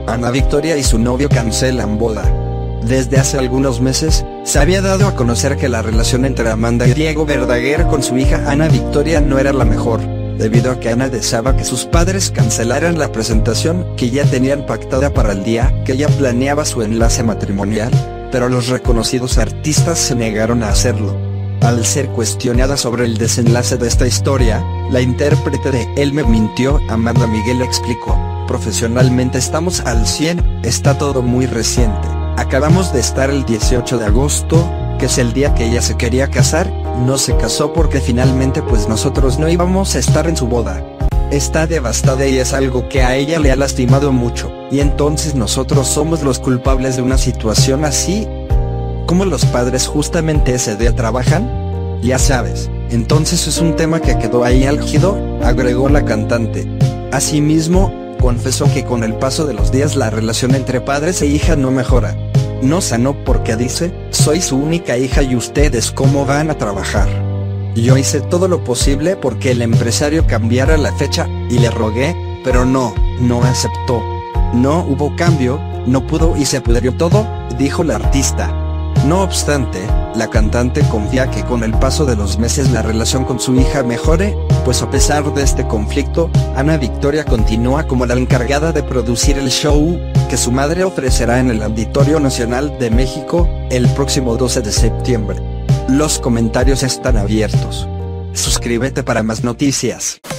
Ana Victoria y su novio cancelan boda. Desde hace algunos meses, se había dado a conocer que la relación entre Amanda y Diego Verdaguer con su hija Ana Victoria no era la mejor, debido a que Ana deseaba que sus padres cancelaran la presentación que ya tenían pactada para el día que ella planeaba su enlace matrimonial, pero los reconocidos artistas se negaron a hacerlo. Al ser cuestionada sobre el desenlace de esta historia, la intérprete de Él me mintió, Amanda Miguel explicó: profesionalmente estamos al 100, está todo muy reciente. Acabamos de estar el 18 de agosto, que es el día que ella se quería casar, no se casó porque finalmente pues nosotros no íbamos a estar en su boda. Está devastada y es algo que a ella le ha lastimado mucho, y entonces nosotros somos los culpables de una situación así. ¿Cómo los padres justamente ese día trabajan? Ya sabes, entonces es un tema que quedó ahí álgido, agregó la cantante. Asimismo, confesó que con el paso de los días la relación entre padres e hija no mejora. No sanó porque dice: soy su única hija y ustedes cómo van a trabajar. Yo hice todo lo posible porque el empresario cambiara la fecha, y le rogué, pero no aceptó. No hubo cambio, no pudo y se pudrió todo, dijo la artista. No obstante, la cantante confía que con el paso de los meses la relación con su hija mejore, pues a pesar de este conflicto, Ana Victoria continúa como la encargada de producir el show, que su madre ofrecerá en el Auditorio Nacional de México, el próximo 12 de septiembre. Los comentarios están abiertos. Suscríbete para más noticias.